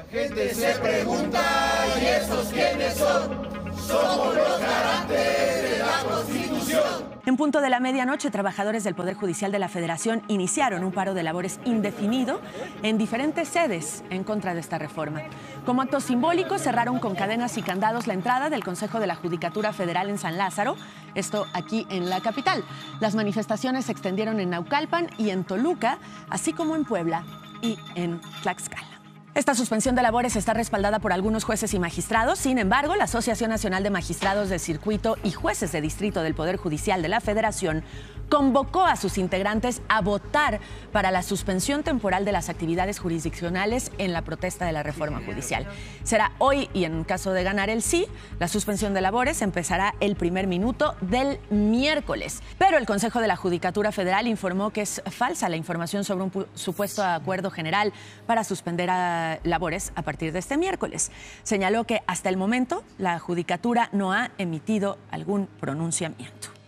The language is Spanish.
Gente se pregunta, ¿y esos quiénes son? Somos los garantes de la Constitución. En punto de la medianoche, trabajadores del Poder Judicial de la Federación iniciaron un paro de labores indefinido en diferentes sedes en contra de esta reforma. Como acto simbólico, cerraron con cadenas y candados la entrada del Consejo de la Judicatura Federal en San Lázaro, esto aquí en la capital. Las manifestaciones se extendieron en Naucalpan y en Toluca, así como en Puebla y en Tlaxcala. Esta suspensión de labores está respaldada por algunos jueces y magistrados. Sin embargo, la Asociación Nacional de Magistrados de Circuito y Jueces de Distrito del Poder Judicial de la Federación convocó a sus integrantes a votar para la suspensión temporal de las actividades jurisdiccionales en la protesta de la reforma judicial. Será hoy y en caso de ganar el sí, la suspensión de labores empezará el primer minuto del miércoles. Pero el Consejo de la Judicatura Federal informó que es falsa la información sobre un supuesto acuerdo general para suspender labores a partir de este miércoles. Señaló que hasta el momento la Judicatura no ha emitido algún pronunciamiento.